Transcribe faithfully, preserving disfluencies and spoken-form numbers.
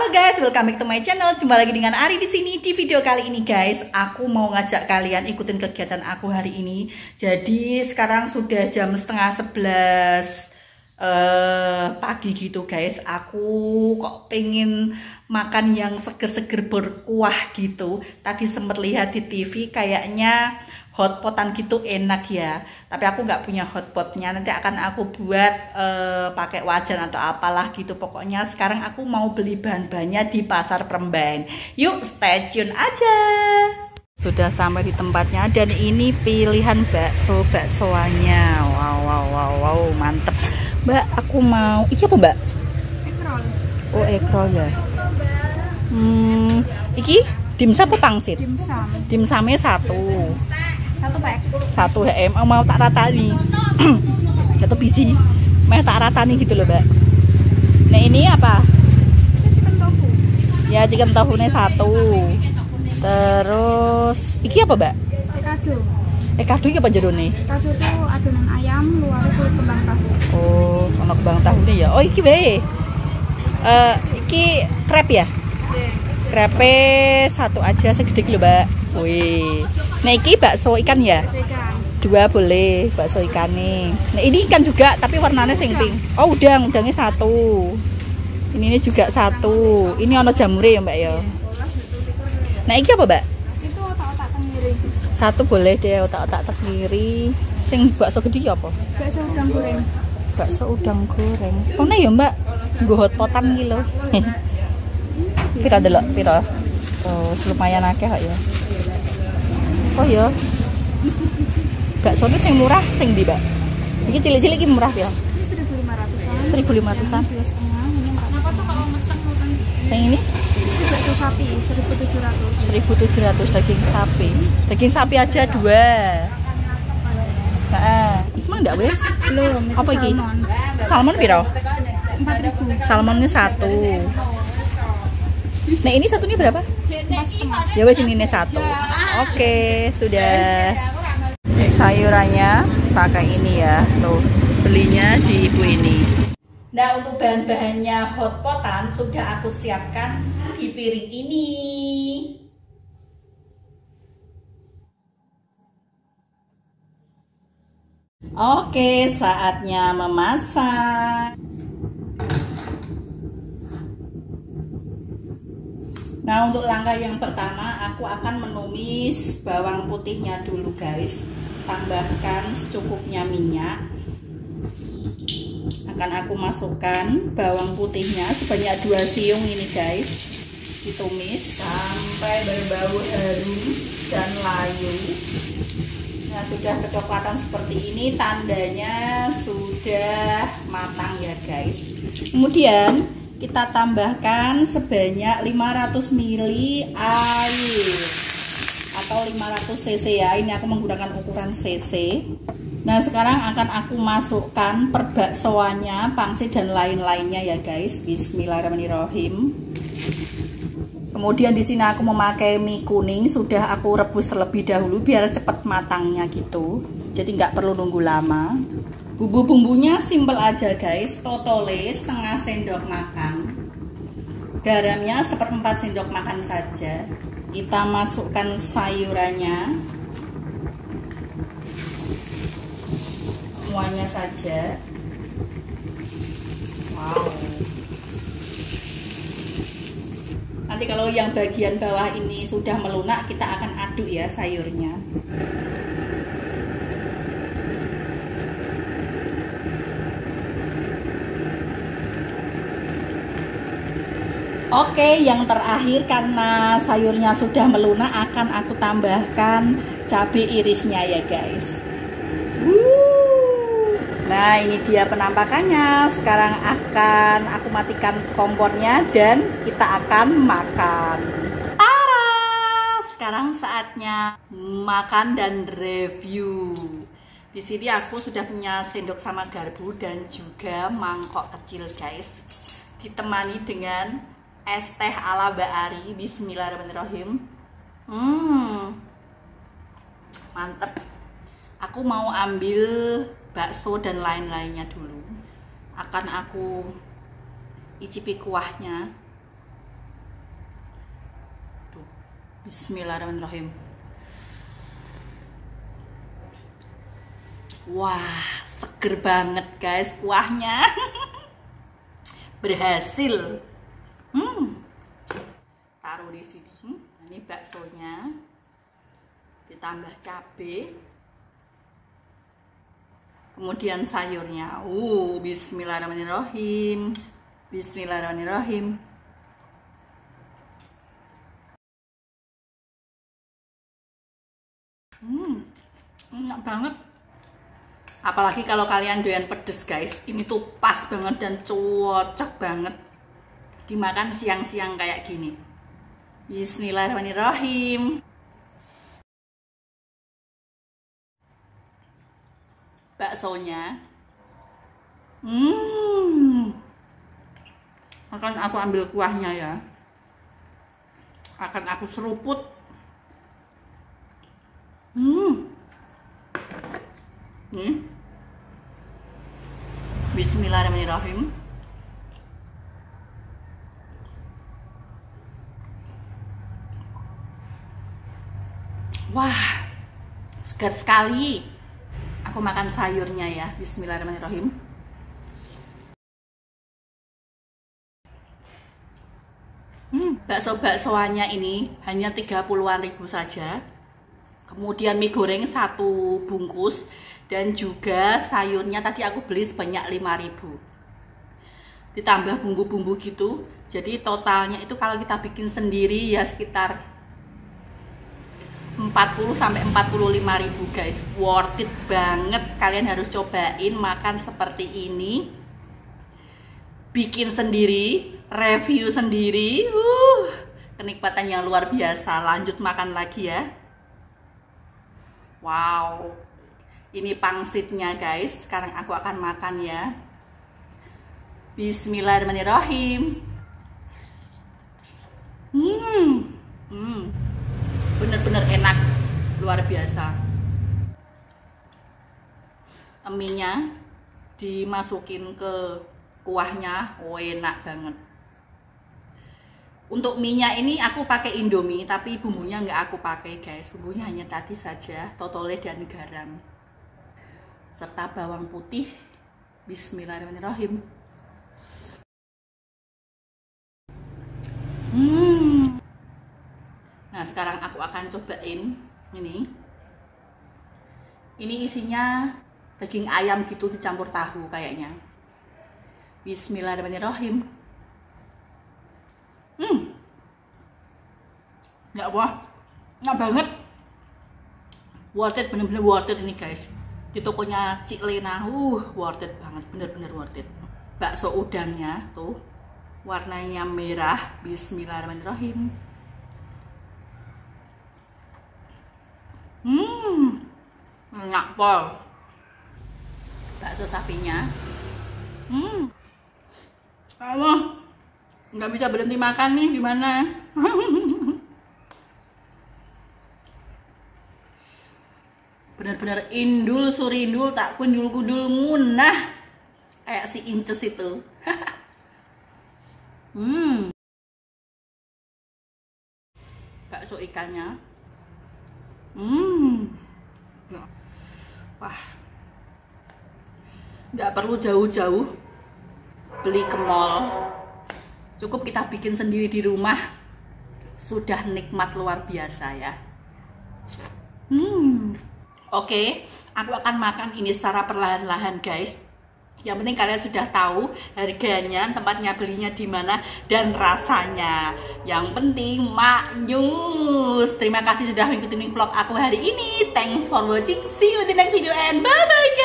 Halo guys, welcome back to my channel. Jumpa lagi dengan Ari di sini. Di video kali ini guys, aku mau ngajak kalian ikutin kegiatan aku hari ini. Jadi sekarang sudah jam setengah sebelas uh, pagi gitu guys. Aku kok pengen makan yang seger-seger berkuah gitu. Tadi sempat lihat di T V kayaknya hotpotan gitu enak ya, tapi aku nggak punya hotpotnya. Nanti akan aku buat uh, pakai wajan atau apalah gitu. Pokoknya sekarang aku mau beli bahan-bahannya di pasar Premban. Yuk stay tune aja. Sudah sampai di tempatnya dan ini pilihan bakso baksoannya. Wow wow wow wow mantep. Mbak, aku mau iki apa mbak? Ekrol. Oh ekrol ya. Hmm, iki dimsum apa pangsit? Dimsum. Dimsumnya satu. Satu pak. Satu em mau tak rata nih. Satu biji. Mau tak rata nih gitu loh mbak. Nah ini apa? Chicken tofu. Ya chicken tofu nya satu. Terus iki apa mbak? Ekado. Ekado iki apa jerone? Ekado itu adonan ayam, luar itu kembang tahu. Oh, ono kembang tahu nih ya. Oh iki bae. Uh, iki krep ya? Krepe satu aja segede loh mbak. Wih. Nah ini bakso ikan ya? Bakso ikan. Dua boleh bakso ikan nih. Nah ini ikan juga tapi warnanya sing pink. Oh udang, udangnya satu. Ini, ini juga satu. Ini ono jamure ya mbak ya. Nah ini apa mbak? Itu otak-otak tenggiri. Satu boleh deh otak-otak tenggiri. Sing bakso gede apa? Bakso udang goreng. Bakso udang goreng. Oh nah ya mbak, nggo hotpotan iki lho. Pira delok pira? Oh lumayan akeh kok ya. Oh ya, bakso ini yang murah, yang di mbak. Ini cilik-cilik ini murah ya. Ini seribu lima ratusan. Seribu lima ratusan. Kenapa tuh kalau meteng bukan? Yang ini? Ini bakso sapi, seribu tujuh ratus. Seribu tujuh ratus daging sapi. Daging sapi aja dua. Nah, emang enggak wes? Belum. Apa ini? Salmon. Salmon piro? Empat ribu. Salmonnya satu. Nah ini satunya berapa? Ya wes ini satu. Oke sudah. Sayurannya pakai ini ya. Tuh belinya di ibu ini. Nah untuk bahan-bahannya hotpotan sudah aku siapkan di piring ini. Oke saatnya memasak. Nah untuk langkah yang pertama aku akan menumis bawang putihnya dulu guys. Tambahkan secukupnya minyak. Akan aku masukkan bawang putihnya sebanyak dua siung ini guys. Ditumis sampai berbau harum dan layu. Nah sudah kecoklatan seperti ini tandanya sudah matang ya guys. Kemudian kita tambahkan sebanyak lima ratus mililiter air atau lima ratus cc ya. Ini aku menggunakan ukuran cc. Nah sekarang akan aku masukkan perbaksoannya, pangsit dan lain-lainnya ya guys. Bismillahirrahmanirrahim. Kemudian di sini aku memakai mie kuning, sudah aku rebus terlebih dahulu biar cepat matangnya gitu. Jadi nggak perlu nunggu lama. Bumbu-bumbunya simple aja guys, totole setengah sendok makan. Garamnya seperempat sendok makan saja. Kita masukkan sayurannya. Semuanya saja. Wow. Nanti kalau yang bagian bawah ini sudah melunak, kita akan aduk ya sayurnya. Oke, yang terakhir karena sayurnya sudah melunak akan aku tambahkan cabai irisnya ya guys. Wuh. Nah ini dia penampakannya. Sekarang akan aku matikan kompornya dan kita akan makan. Tara! Sekarang saatnya makan dan review. Di sini aku sudah punya sendok sama garpu dan juga mangkok kecil guys. Ditemani dengan es teh ala Mbak Ari. Bismillahirrahmanirrahim. Hmm, mantep. Aku mau ambil bakso dan lain-lainnya dulu. Akan aku icipi kuahnya. Bismillahirrahmanirrahim. Wah, seger banget guys kuahnya. Berhasil. Hmm. Taruh di sini. Ini baksonya. Ditambah cabai. Kemudian sayurnya. Uh, bismillahirrahmanirrahim. Bismillahirrahmanirrahim. Hmm, enak banget. Apalagi kalau kalian doyan pedes guys, ini tuh pas banget dan cocok banget dimakan siang-siang kayak gini. Bismillahirrahmanirrahim. Baksonya, hmm, akan aku ambil kuahnya ya, akan aku seruput. Hmm, hmm. Bismillahirrahmanirrahim. Wah, segar sekali. Aku makan sayurnya ya. Bismillahirrahmanirrahim. Hmm, bakso-baksoannya ini hanya tiga puluhan ribu saja. Kemudian mie goreng satu bungkus. Dan juga sayurnya tadi aku beli sebanyak lima ribu. Ditambah bumbu-bumbu gitu. Jadi totalnya itu kalau kita bikin sendiri ya sekitar empat puluh sampai empat puluh lima ribu guys. Worth it banget. Kalian harus cobain makan seperti ini. Bikin sendiri, review sendiri. Uh, kenikmatan yang luar biasa. Lanjut makan lagi ya. Wow. Ini pangsitnya guys. Sekarang aku akan makan ya. Bismillahirrahmanirrahim. Hmm. Hmm. Bener-bener enak, luar biasa. Mienya dimasukin ke kuahnya, oh enak banget. Untuk mienya ini aku pakai Indomie, tapi bumbunya nggak aku pakai guys. Bumbunya hanya tadi saja, totole dan garam, serta bawang putih. Bismillahirrahmanirrahim. Hmm. Nah sekarang aku akan cobain ini. Ini isinya daging ayam gitu dicampur tahu kayaknya. Bismillahirrahmanirrahim. Hmm, nggak wah, nggak banget. Worth it, bener-bener worth it ini guys. Di tokonya Cik Lena, uh, worth it banget, bener-bener worth it. Bakso udangnya tuh warnanya merah. Bismillahirrahmanirrahim. Hmm, enak pol. Bakso sapinya. Hmm, Allah, nggak bisa berhenti makan nih, gimana? Benar-benar indul surindul tak kundul kundul munah kayak si Inces itu. Hmm, bakso ikannya. Hmm, wah, nggak perlu jauh-jauh beli ke mall, cukup kita bikin sendiri di rumah, sudah nikmat luar biasa ya. Hmm, oke, okay, aku akan makan ini secara perlahan-lahan guys. Yang penting kalian sudah tahu harganya, tempatnya belinya di mana, dan rasanya. Yang penting maknyus. Terima kasih sudah mengikuti vlog aku hari ini. Thanks for watching. See you in the next video and bye bye guys.